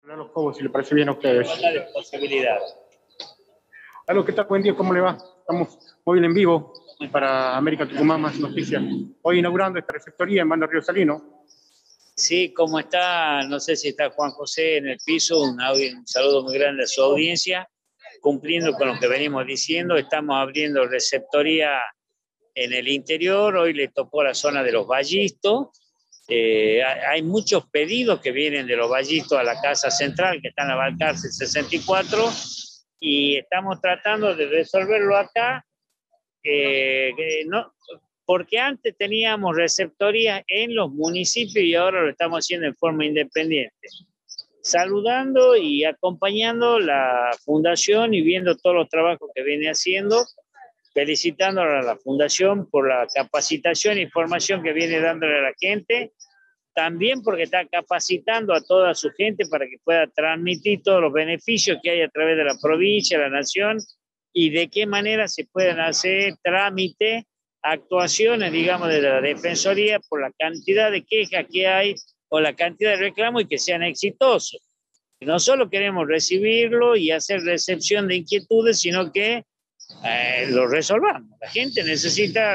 a los Cobos, si le parece bien a ustedes. De posibilidad. Aló, ¿qué tal? Buen día, ¿cómo le va? Estamos móvil en vivo para América Tucumán Más Noticias. Hoy inaugurando esta receptoría en Banda Río Salino. Sí, ¿cómo está? No sé si está Juan José en el piso. Un saludo muy grande a su audiencia. Cumpliendo con lo que venimos diciendo, estamos abriendo receptoría en el interior. Hoy le tocó la zona de los Vallistos. Hay muchos pedidos que vienen de los Vallistos a la Casa Central, que está en la Balcarce 64, y estamos tratando de resolverlo acá. No, porque antes teníamos receptorías en los municipios y ahora lo estamos haciendo en forma independiente. Saludando y acompañando la fundación y viendo todos los trabajos que viene haciendo, felicitando a la fundación por la capacitación e información que viene dándole a la gente, también porque está capacitando a toda su gente para que pueda transmitir todos los beneficios que hay a través de la provincia, la nación, y de qué manera se pueden hacer trámites, actuaciones, digamos, de la Defensoría por la cantidad de quejas que hay o la cantidad de reclamos y que sean exitosos. No solo queremos recibirlo y hacer recepción de inquietudes, sino que lo resolvamos. La gente necesita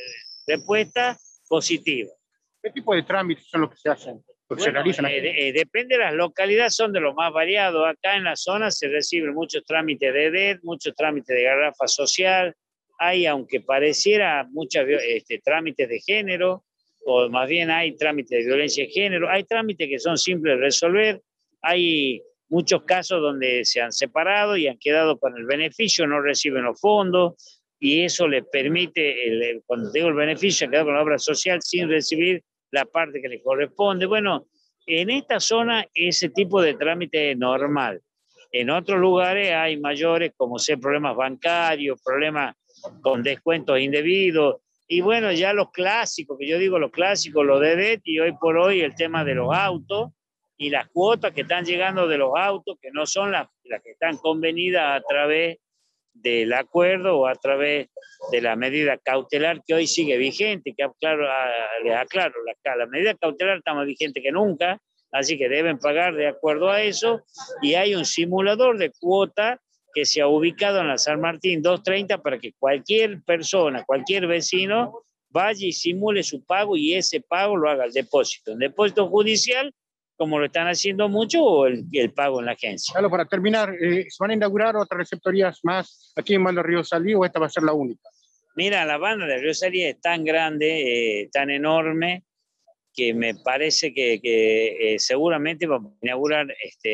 respuestas positivas. ¿Qué tipo de trámites son los que se hacen? Bueno, se realizan aquí? Depende de las localidades, son de los más variados. Acá en la zona se reciben muchos trámites de EDET, muchos trámites de garrafa social. Hay, aunque pareciera, muchos trámites de género, o más bien hay trámites de violencia de género. Hay trámites que son simples de resolver. Hay muchos casos donde se han separado y han quedado con el beneficio, no reciben los fondos, y eso les permite, cuando digo el beneficio, han quedado con la obra social sin recibir la parte que les corresponde. Bueno, en esta zona ese tipo de trámite es normal. En otros lugares hay mayores, como ser problemas bancarios, problemas con descuentos indebidos, y bueno, ya los clásicos, que yo digo los clásicos, los de DET, y hoy por hoy el tema de los autos y las cuotas que están llegando de los autos, que no son las que están convenidas a través del acuerdo o a través de la medida cautelar que hoy sigue vigente, que les aclaro, la medida cautelar está más vigente que nunca, así que deben pagar de acuerdo a eso, y hay un simulador de cuota que se ha ubicado en la San Martín 230 para que cualquier persona, cualquier vecino vaya y simule su pago y ese pago lo haga el depósito, un depósito judicial, como lo están haciendo mucho, o el pago en la agencia. Claro, para terminar, ¿se van a inaugurar otras receptorías más aquí en Banda Río Salí o esta va a ser la única? Mira, la Banda de Río Salí es tan grande, tan enorme, que me parece que seguramente vamos a inaugurar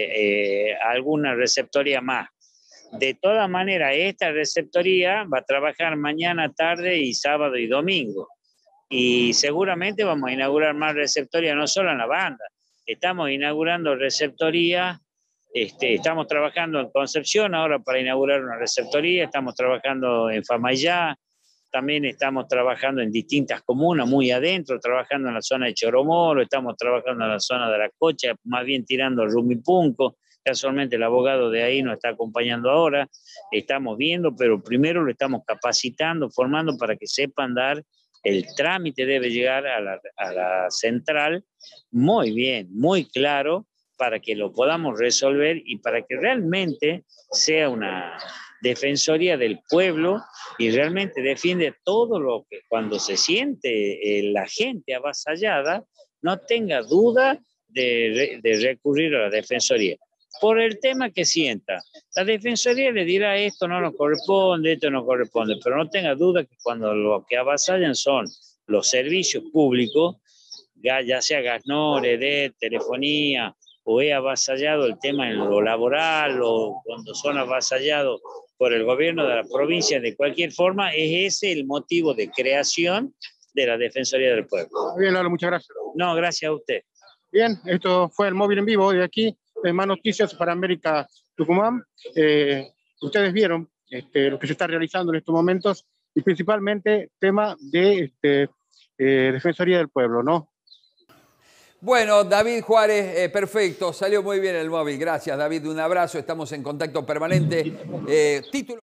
alguna receptoría más. De todas maneras, esta receptoría va a trabajar mañana, tarde y sábado y domingo. Y seguramente vamos a inaugurar más receptorías, no solo en la Banda. Estamos inaugurando receptoría, estamos trabajando en Concepción ahora para inaugurar una receptoría, estamos trabajando en Famayá, también estamos trabajando en distintas comunas, muy adentro, trabajando en la zona de Choromoro, estamos trabajando en la zona de La Cocha, más bien tirando a Rumipunco. Casualmente el abogado de ahí nos está acompañando ahora, estamos viendo, pero primero lo estamos capacitando, formando para que sepan dar. El trámite debe llegar a la central muy bien, muy claro, para que lo podamos resolver y para que realmente sea una defensoría del pueblo y realmente defiende todo lo que cuando se siente la gente avasallada no tenga duda de recurrir a la defensoría. Por el tema que sienta. La Defensoría le dirá esto no nos corresponde, esto no corresponde, pero no tenga duda que cuando lo que avasallan son los servicios públicos, ya sea Gasnor, EDET, telefonía, o he avasallado el tema en lo laboral, o cuando son avasallados por el gobierno de la provincia de cualquier forma, es ese el motivo de creación de la Defensoría del Pueblo. Muy bien, Lalo, muchas gracias. No, gracias a usted. Bien, esto fue el móvil en vivo de aquí. Más noticias para América Tucumán. Ustedes vieron lo que se está realizando en estos momentos y principalmente tema de Defensoría del Pueblo, ¿no? Bueno, David Juárez, perfecto, salió muy bien el móvil. Gracias, David, un abrazo, estamos en contacto permanente. Título